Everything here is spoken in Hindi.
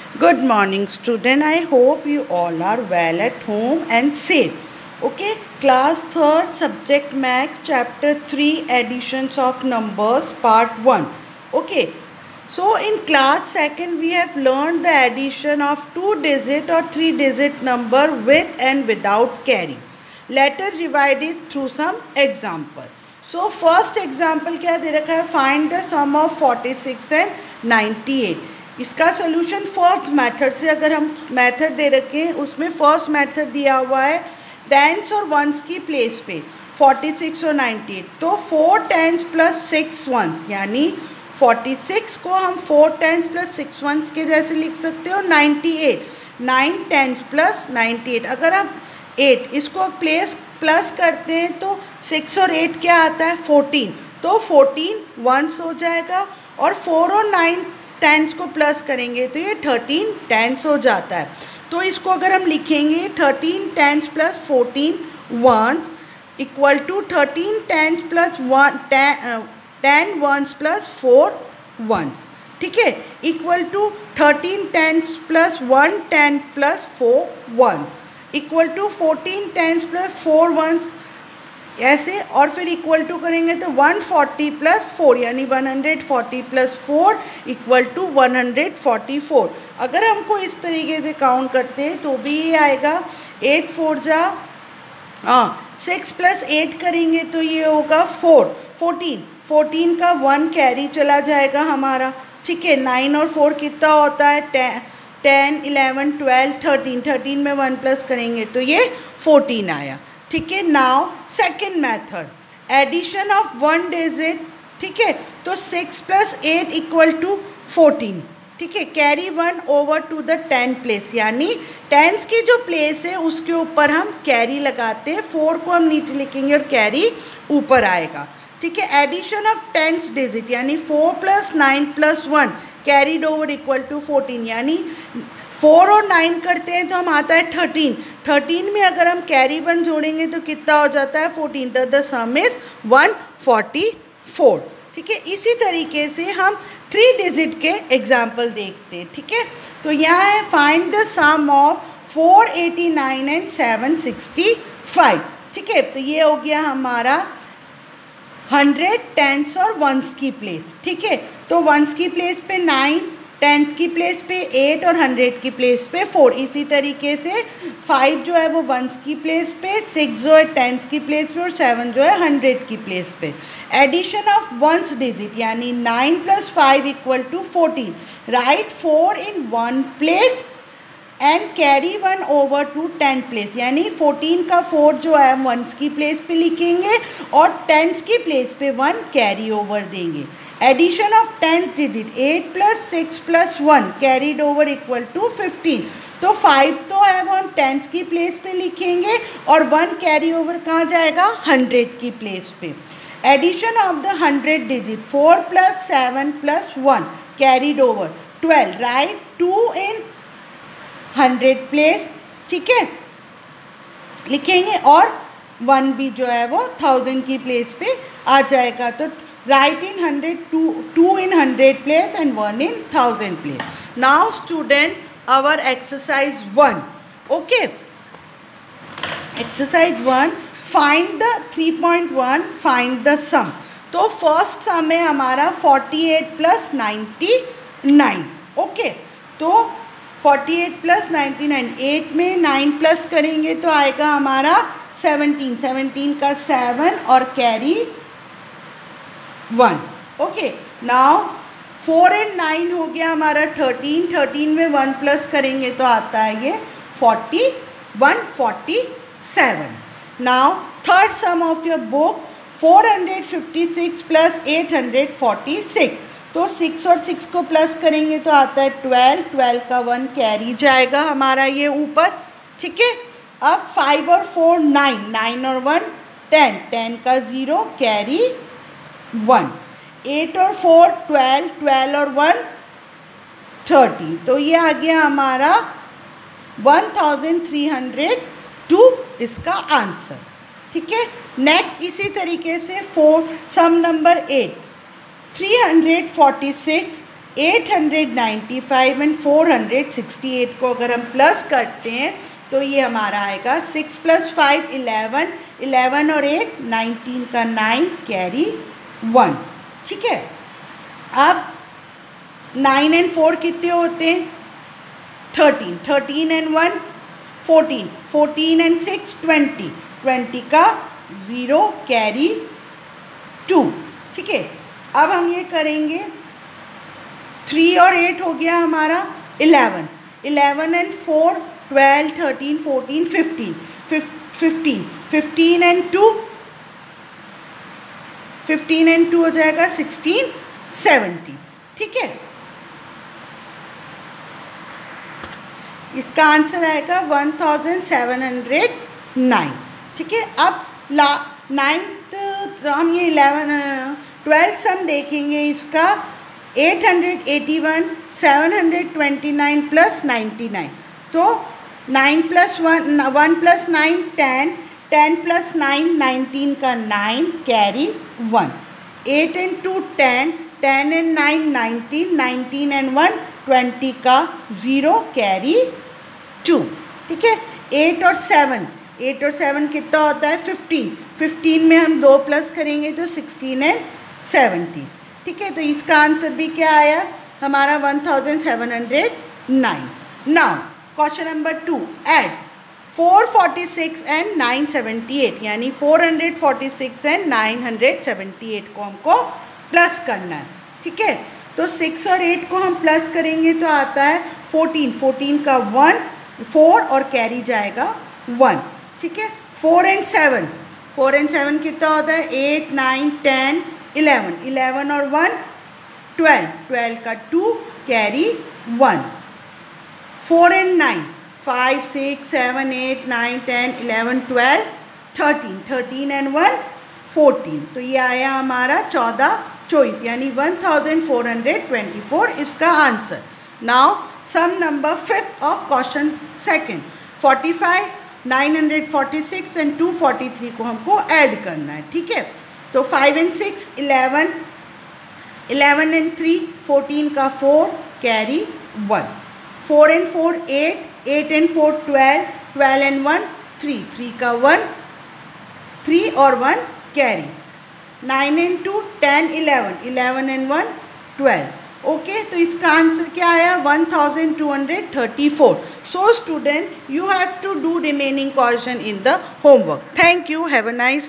Good morning, student. I hope you all are well at home and safe. Okay, class 3rd, subject max, chapter 3, additions of numbers, part 1. Okay, so in class 2nd, we have learned the addition of 2-digit or 3-digit number with and without carry. Let us divide it through some example. So first example क्या दे रखा है? Find the sum of 46 and 98. इसका सोल्यूशन फोर्थ मेथड से, अगर हम मेथड दे रखे हैं उसमें फर्स्ट मेथड दिया हुआ है टेंस और वंस की प्लेस पे 46 और 98, तो 4 टेंस प्लस 6 वंस, यानी 46 को हम 4 टेंस प्लस 6 वंस के जैसे लिख सकते हो। 98 9 टेंस प्लस 98, अगर हम 8 इसको प्लस करते हैं तो 6 और 8 क्या आता है? 14, तो 14 वंस हो जाएगा, और 4 और 9 टेंस को प्लस करेंगे तो ये 13 टेंस हो जाता है। तो इसको अगर हम लिखेंगे 13 tens plus 14 ones equal to 13 tens plus 10 ones plus 4 ones, ठीक है, equal to 13 tens plus 1 tens plus 4 one equal to 14 tens plus 4 ones, ऐसे, और फिर इक्वल टू करेंगे तो 140 प्लस 4, यानी 140 प्लस 4 इक्वल टू 144। अगर हमको इस तरीके से काउंट करते हैं तो भी ये आएगा 8 4 जा 6 प्लस 8 करेंगे तो ये होगा 14 का 1 कैरी चला जाएगा हमारा, ठीक है। 9 और 4 कितना होता है? 10 11 12 13 में 1 प्लस करेंगे तो ये 14 आया, ठीक है। Now second method, addition of 1 digit, ठीक है, तो 6 प्लस 8 इक्वल टू 14, ठीक है। Carry 1 over to the 10 place, यानी टेंस की जो प्लेस है उसके ऊपर हम कैरी लगाते हैं, 4 को हम नीचे लिखेंगे और कैरी ऊपर आएगा, ठीक है। एडिशन ऑफ 10 डिजिट, यानी 4 plus 9 plus 1 carried over equal to 14, यानी 4 और 9 करते हैं तो हम आता है 13 में अगर हम कैरी 1 जोड़ेंगे तो कितना हो जाता है? 14, द सम इज 144, ठीक है। इसी तरीके से हम 3 डिजिट के एग्जाम्पल देखते हैं, ठीक है। तो यहाँ है find the sum of 489 and 765, ठीक है। तो ये हो गया हमारा 100 टेंस और वंस की प्लेस, ठीक है। तो वंस की प्लेस पे 9, टेंथ की प्लेस पे 8 और 100 की प्लेस पे 4। इसी तरीके से 5 जो है वो वंस की प्लेस पे, 6 जो है टेंथ की प्लेस पे, और 7 जो है 100 की प्लेस पे। एडिशन ऑफ वंस डिजिट, यानी 9 plus 5 equal to 14, right 4 in 1 place and carry 1 over to 10 place, यानी 14 का 4 जो है वंस की प्लेस पे लिखेंगे और टेंथ की प्लेस पे 1 कैरी ओवर देंगे। Addition of 10th digit, 8 plus 6 plus 1 carried over equal to 15, तो 5 तो है वो हम 10th की प्लेस पे लिखेंगे और 1 कैरी ओवर कहाँ जाएगा? 100 की प्लेस पे। Addition of the 100 digit, 4 plus 7 plus 1 carried over 12, right 2 in 100 place, ठीक है, लिखेंगे, और 1 भी जो है वो 1000 की प्लेस पे आ जाएगा। तो right in 100, 2 in 100 place and 1 in 1000 place. Now student, our exercise 1, okay, exercise 1, find the 3.1, find the sum. तो फर्स्ट सम है हमारा 48 प्लस 99, ओके। तो 48 प्लस 99, 8 में 9 प्लस करेंगे तो आएगा हमारा 17 का 7 और कैरी 1, ओके। नाउ 4 and 9 हो गया हमारा 13 में 1 प्लस करेंगे तो आता है ये 147। Now third sum of your book, 456 plus 846, तो 6 और 6 को प्लस करेंगे तो आता है 12 का 1 कैरी जाएगा हमारा ये ऊपर, ठीक है। अब 5 और 4 9 और 1 10 का 0 कैरी 1, 8 और 4 12 और 1 13, तो ये आ गया हमारा 1302 इसका आंसर, ठीक है। नेक्स्ट इसी तरीके से 4 सम नंबर 8, 346 895 एंड 468 को अगर हम प्लस करते हैं तो ये हमारा आएगा 6 + 5 11, 11 और 8 19 का 9 कैरी 1। ठीक है, अब 9 एंड 4 कितने होते हैं? 13, 13 एंड 1 14, 14 एंड 6 20, 20 का 0 कैरी 2। ठीक है, अब हम ये करेंगे 3 और 8 हो गया हमारा 11, 11 एंड 4 12 13 14 15, 15 एंड 2 हो जाएगा 16 17। ठीक है, इसका आंसर आएगा 1709। ठीक है, अब नाइन्थ हम ये 12th सम देखेंगे इसका 881 729 + 99। तो 9 + 1 1 + 9 10, 10 + 9 19 का 9 कैरी 1, 8 एंड 2 10, 10 एंड 9 19, 19 एंड 1 20 का 0 कैरी 2। ठीक है, 8 और 7 कितना होता है? 15, 15 में हम 2 प्लस करेंगे तो 16 एंड 17। ठीक है, तो इसका आंसर भी क्या आया हमारा 1709। Now question number 2, add 446 and 978, यानी 446 एंड 978 को हमको प्लस करना है। ठीक है, तो 6 और 8 को हम प्लस करेंगे तो आता है 14, 14 का 1 4 और कैरी जाएगा 1। ठीक है, 4 एंड 7 कितना होता है? 8 9 10 11, 11 और 1 12, 12 का 2 कैरी 1, 4 एंड 9 5 6 7 8 9 10 11 12 13, 13 एंड 1 14। तो ये आया हमारा 1424, यानी 1424 इसका answer. Now sum number 5th of question 2nd, 45 946 and 243 को हमको ऐड करना है। ठीक है, तो 5 एंड 6 11, 11 एंड 3 14 का 4 कैरी 1, 4 एंड 4 8, 8 एंड 4 12, 12 एंड 1 3, 3 का 1 3 और 1 कैरी, 9 एंड 2 10 11, 11 एंड 1 12। ओके, तो इसका आंसर क्या आया? 1234। So student, you have to do remaining question in the homework. Thank you, have a nice